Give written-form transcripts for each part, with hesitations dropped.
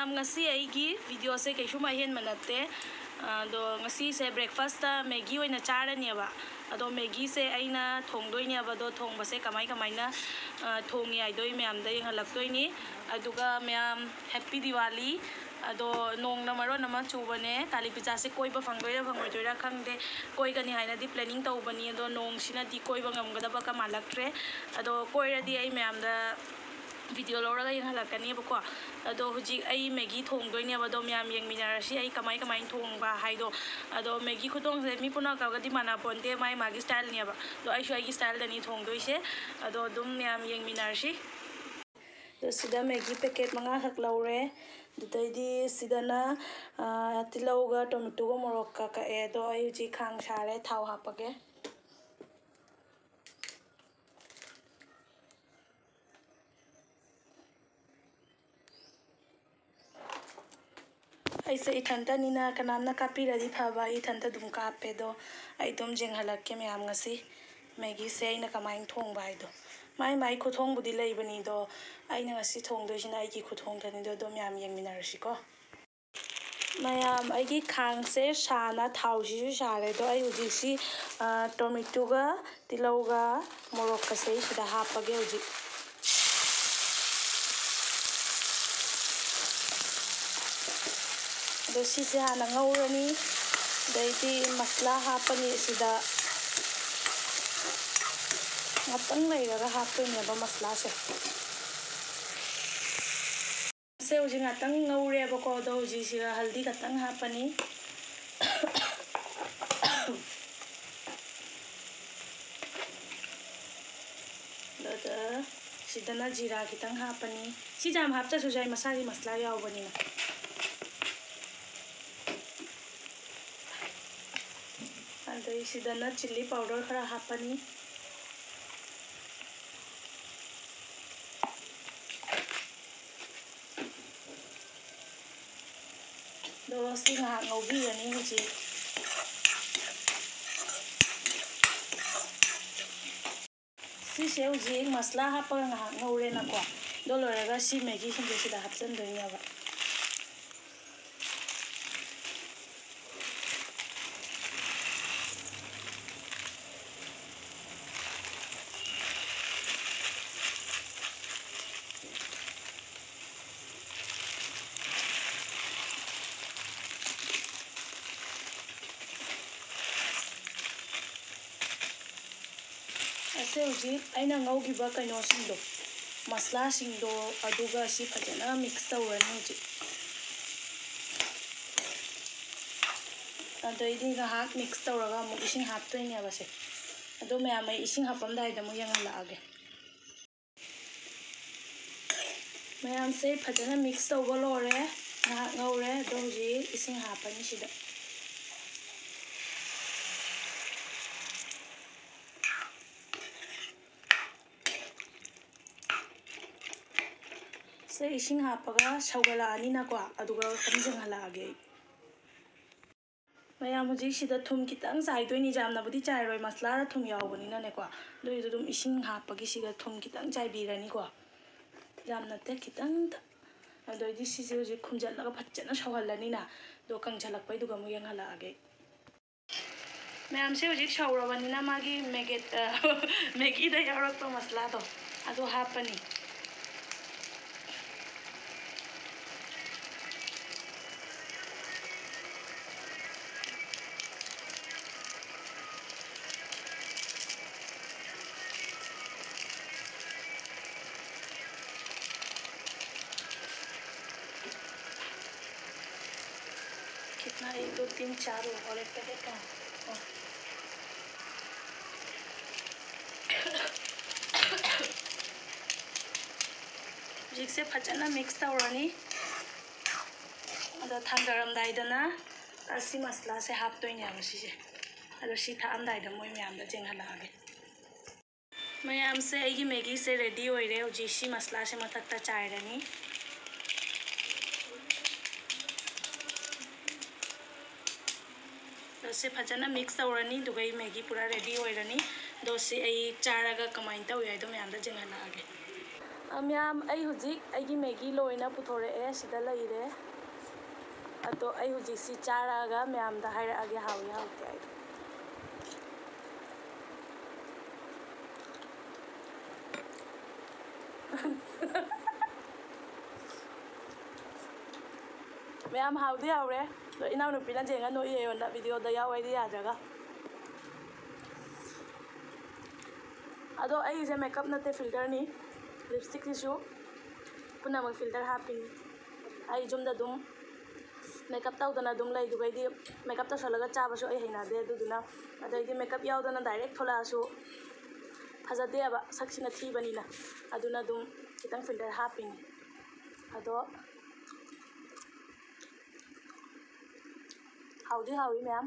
Ma'am ngasi aigi video se kaisu ma hen manate do ngasi se breakfast ta Maggi oina charani ba ado Maggi se aina thongdoi ne ba do thongba se kamai na thongi ai doi ma'am da yang halaktoi ni aduga ma'am happy Diwali ado nong na maro nama chubane kali picha se koi ba phangdoi khangde koi gani haina di planning tawbani ado nong sina di koi ba ngamgada ba ka malaktre ado koi radi ai ma'am da video lora yang halakani bako ado huji ai Maggi thongdoi ne ba do ma'am yang minarashi ai kamai thongba haido ado Maggi khutong se mi puna ka gadi mana ponte mai magi style ne ba do ai shu ai style dani thongdoi se ado dum ma'am yang minarashi do sida Maggi packet manga hak laure dutaidi sidana tilau ga tomato ga morok ka e do ai huji khang sare thau hapage ऐसे इथंता Neena कनामना copy रदी फाबा इथंता दुम कापे दो आई दुम जिंग हलक के ma'am ngasi Maggi से आइना कमाइन थोंग बाय दो माई खुथोंग बुदी लेबनी दो आइना ngasi थोंग दो जिना आइगी खुथोंग थनी दो मैम यंग मिनारसी को मैम आइगी खांग से शाना थाउसी शारे दो आई उजी सी टोमेटो गा तिलौ गा मोरोक का से सिदा हापगे उजी दोसी से हाना ngौरani daidi masla hapani sida ngatang leiraga hapani ba masla se uji ngatang ngaure ba ko do uji sira haldi katang hapani dada sidana jira kitang hapani si jam hapta sujai masali masla yaubani na sidana chili powder khara hapani do si nga ngobi ani huji si se uji masla hapa nga ngore na ko do loraga si Maggi hindu sida hapsan do nya ba से उजी आइना ngaugiba kaino singdo masla singdo aduga si phajana mix tawrani uji adoidi ga hak mix tawraga mu ising haptoini abase ado ma'am ai ising hapamdai da mu yangal laage ma'am से phajana mix tawba lore na ngaure do uji ising hapani sida से इसिंग हापगा सौगला अनि ना को अदुगा खमजंग हलागे ma'am मुझे सिदा थुम कितंग साइदोइनी जामनाबुदी चाइरोय मसला थुम यावबनी ना ने को दोइ दुम इसिंग हापगी सिगा थुम कितंग चाइबिरानी को जामनाते कितंग अदोइदी सिजे उजे खुमजलगा फच्चना सौहलनी ना दो कंगझलकपै दुगा मु यंग हलागे मैम से उजे सौरबनी ना मागी मैगी दा यावरक मसला दो अदो हापनी कितना 1 2 3 4 और एक पैकेट का जिक से फजना मिक्स तौरनी अदा थांगरमदाइदना असी मसला से हापतोइने आबसिसे अदो सी थामदाइदा मोय म्यामदा जेंहलागे मैम से आइगी Maggi से रेडी होइरे उजी सी मसला से मथक्ता चाइरनी से फजना मिक्स तौरनी दुगई Maggi पूरा रेडी होइरनी दो से आई चारागा कमाइन तौ याइदो म्यामदा जेंहलागे मैम आई हुजिक आईगी मैगी लोइना पुथोरए सिदा लइरे अदो आई हुजिक सि चारागा मैम दा हाइरागे हावी हाउते आई मैम हाउदी हाउरे तो इनाउ नुपिना जेंगा नो येयोना वीडियो दा यावैदी याजगा अदो आई जे मेकअप नते फिल्टर नि लिपस्टिक सिसु पुनामक फिल्टर हापिनी आई जुमदा दुम मेकअप तौदना दुम लई दुगैदी मेकअप तसलगा चाबसु आई हैनादे अदुदुना अदैदी मेकअप यावदना डायरेक्ट थोलासु फजदेबा सक्सिना थीबनिना अदुना दुम खितंग फिल्टर हापिनी अदो हाउदी हाउई मैम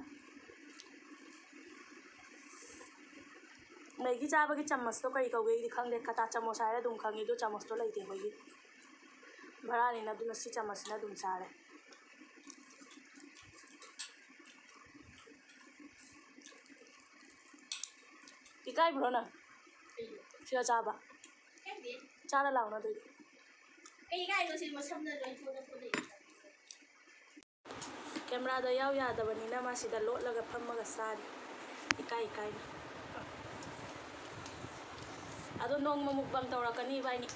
मैगी चाबगी चम्मच तो कई कौगे खंगे कता चम्मच है दुम खंगे दो चम्मच तो लेते होगी भरानी ना दुम सी चम्मच ना दुम चारे इकाई ब्रो ना सिया चाबा चारा लाउना दो कैमरा दा याव यादबनीना मासिदा लोटलगा फम्मगा सारी इकाई इकाई अदो नोंग ममुकबांग तौरकनी बाइनी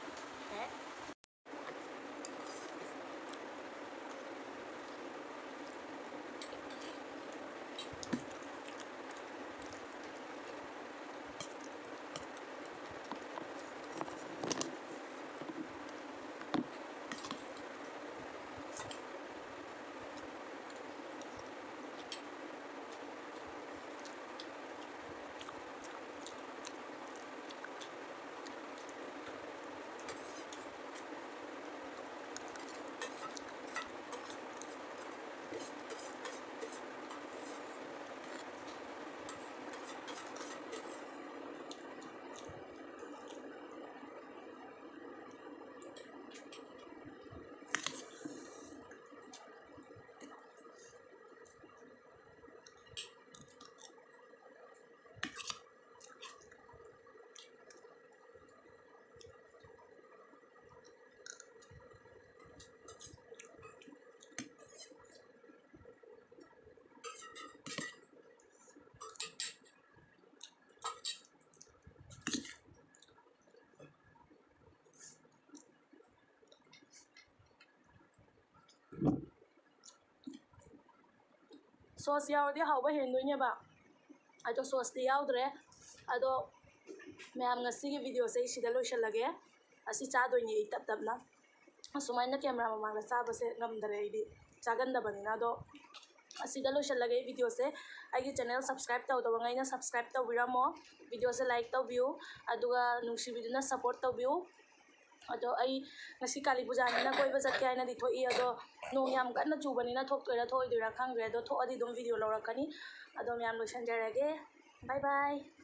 सॉस यावदी हाउबा हेंदोइनेबा अदो सॉस दी यावद्रे अदो मैम ngasi वीडियो से सिदा लोइसलगे असि चादोइने तप तपना असुमाइना कैमरा ममांगा चाबसे ngमदरे इदी चागंदबनिना अदो असिदा लोइसलगे वीडियो से आइगे चैनल सब्सक्राइब तौदबंगाइना सब्सक्राइब तौबिरामो वीडियो से लाइक तौबियु अदुगा नुंसिबिदुना सपोर्ट तौबियु अदो आई ngasi काली पूजानिना कोइबा चटके आइना दि थोइ अदो नोंग याम कन्ना चुबनिना थोक्तोइरा थोइदोइरा खंग्रे अदो थोअदि दुम वीडियो लौरकनी अदो मैम लोइसनजरगे बाय बाय।